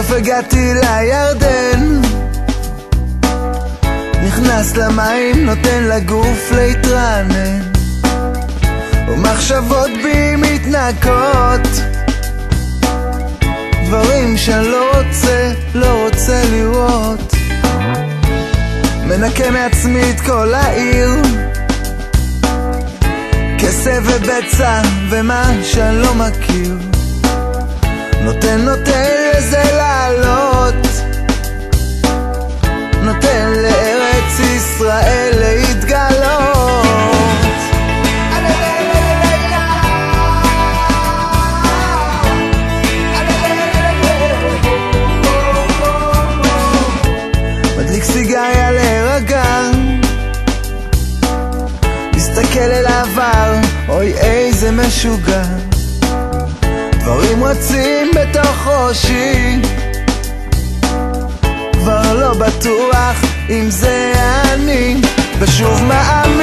בסוף הגעתי לירדן, נכנס למים, נותן לגוף להתרענן, ומחשבות בי מתנקות, דברים שאני לא רוצה לראות. מנקה מעצמי את כל העיר, כסף ובצע ומה שאני לא מכיר, נותן לזה לעלות, נותן לארץ ישראל להתגלות. מדליק סיגריה להירגע, מסתכל אל העבר, אוי איזה משוגע, דברים רצים בתוך ראשי, כבר לא בטוח אם זה אני, ושוב מאמין,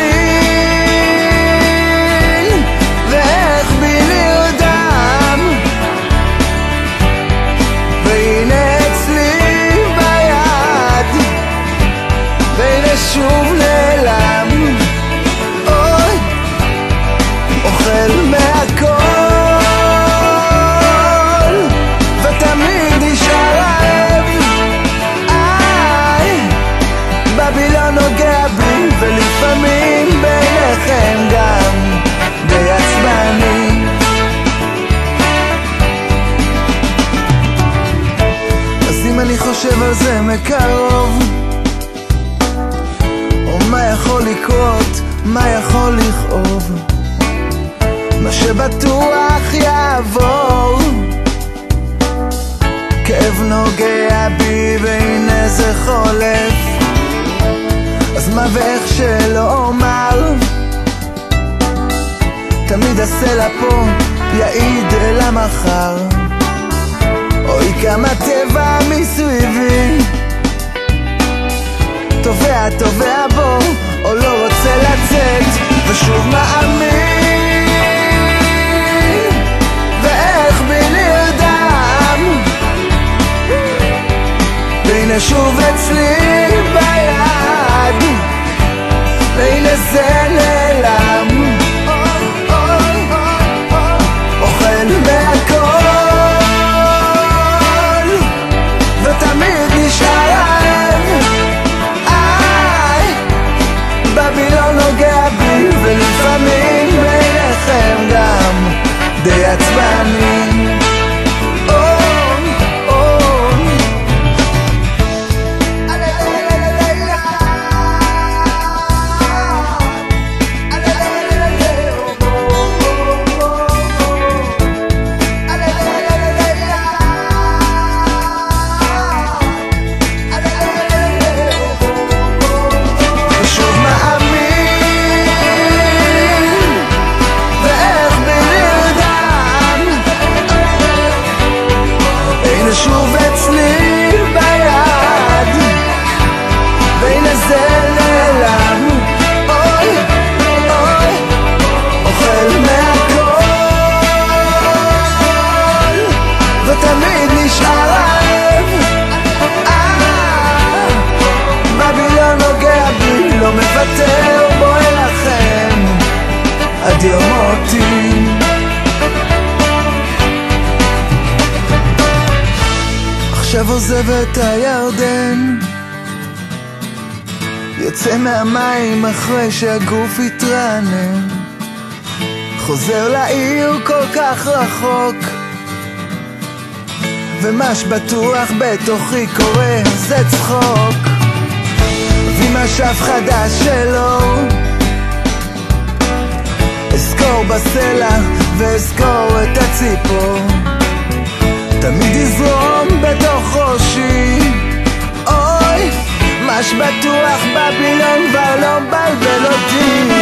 ואיך בי נרדם, והנה אצלי ביד, והנה שוב נעלם, אוי, אוכל מהכל, ותמיד נשאר רעב, לא נוגע בי, ולפעמים ביניכם גם די עצבני. אז אם אני חושב על זה מקרוב, או מה יכול לקרות, מה יכול לכאוב, מה שבטוח יעבור, כאב נוגע בי והנה זה חולף, אז מה ואיך שלא אומר, תמיד הסלע פה יעיד אל המחר, אוי כמה טבע מסביבי, תובע בו, או לא רוצה לצאת, ושוב מאמין, ואיך בי נרדם, והנה שוב אצלי ביד, והנה זה נעלם, אוכל מהכל, ותמיד נשאר רעב, בבי לא נוגע בי, ולפעמים ביניכם גם די עצבני. שוב אצלי ביד, והנה זה נעלם, אוי, אוי, אוכל מהכל, ותמיד נשאר רעב, בבי לא נוגע בי, לא מוותר, בואי לכם עד יום מותי. עכשיו עוזב את הירדן, יוצא מהמים אחרי שהגוף התרענן, חוזר לעיר כל כך רחוק, ומה שבטוח בתוכי קורה זה צחוק, ועם משאף חדש שלו אזכור בסלע ואזכור את הציפור, תמיד יזרום בתוך ראשי, אוי, מה שבטוח בבילון כבר לא מבלבל אותי.